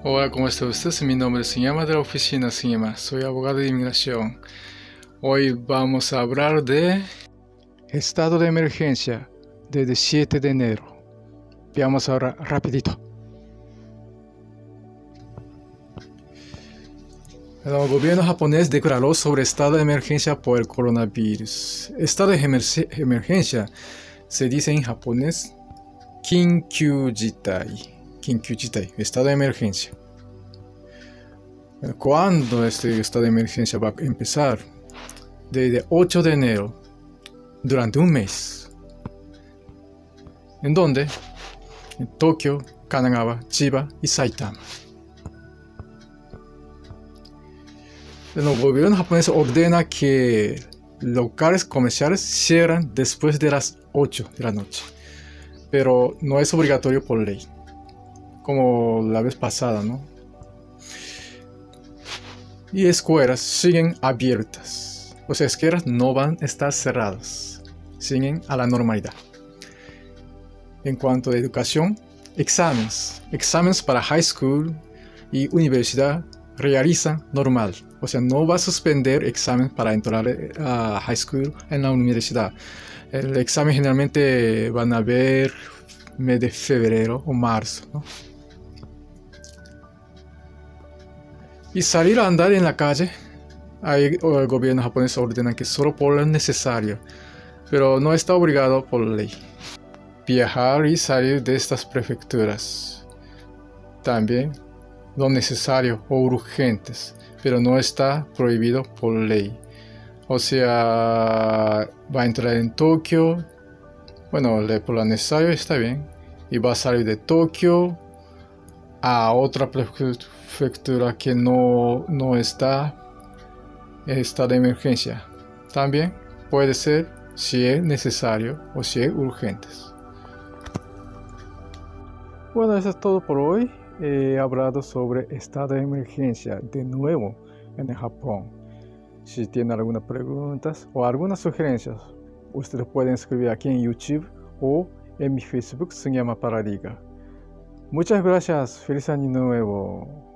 Hola, ¿cómo está usted? Mi nombre es Singema de la oficina Singema. Soy abogado de inmigración. Hoy vamos a hablar de estado de emergencia desde 7 de enero. Veamos ahora rapidito. El gobierno japonés declaró sobre estado de emergencia por el coronavirus. Estado de emergencia se dice en japonés Kinkyū Jitai. Kinkyū Jitai, estado de emergencia. ¿Cuándo este estado de emergencia va a empezar? Desde 8 de enero, durante un mes. ¿En dónde? En Tokio, Kanagawa, Chiba y Saitama. El gobierno japonés ordena que locales comerciales cierran después de las 8 de la noche, pero no es obligatorio por ley, como la vez pasada, ¿no? Y escuelas siguen abiertas, o sea, escuelas no van a estar cerradas, siguen a la normalidad. En cuanto a educación, exámenes para high school y universidad realizan normal. O sea, no va a suspender examen para entrar a high school en la universidad. El examen generalmente van a ver mes de febrero o marzo, ¿no? Y salir a andar en la calle, ahí el gobierno japonés ordena que solo por lo necesario, pero no está obligado por ley. Viajar y salir de estas prefecturas. También lo necesario o urgentes, pero no está prohibido por ley. O sea, va a entrar en Tokio, bueno, por lo necesario está bien, y va a salir de Tokio a otra prefectura que no está en estado de emergencia. También puede ser si es necesario o si es urgentes. Bueno, eso es todo por hoy. He hablado sobre estado de emergencia de nuevo en el Japón. Si tienen algunas preguntas o algunas sugerencias, ustedes pueden escribir aquí en YouTube o en mi Facebook Sugiyama Paradiga. Muchas gracias. Feliz año nuevo.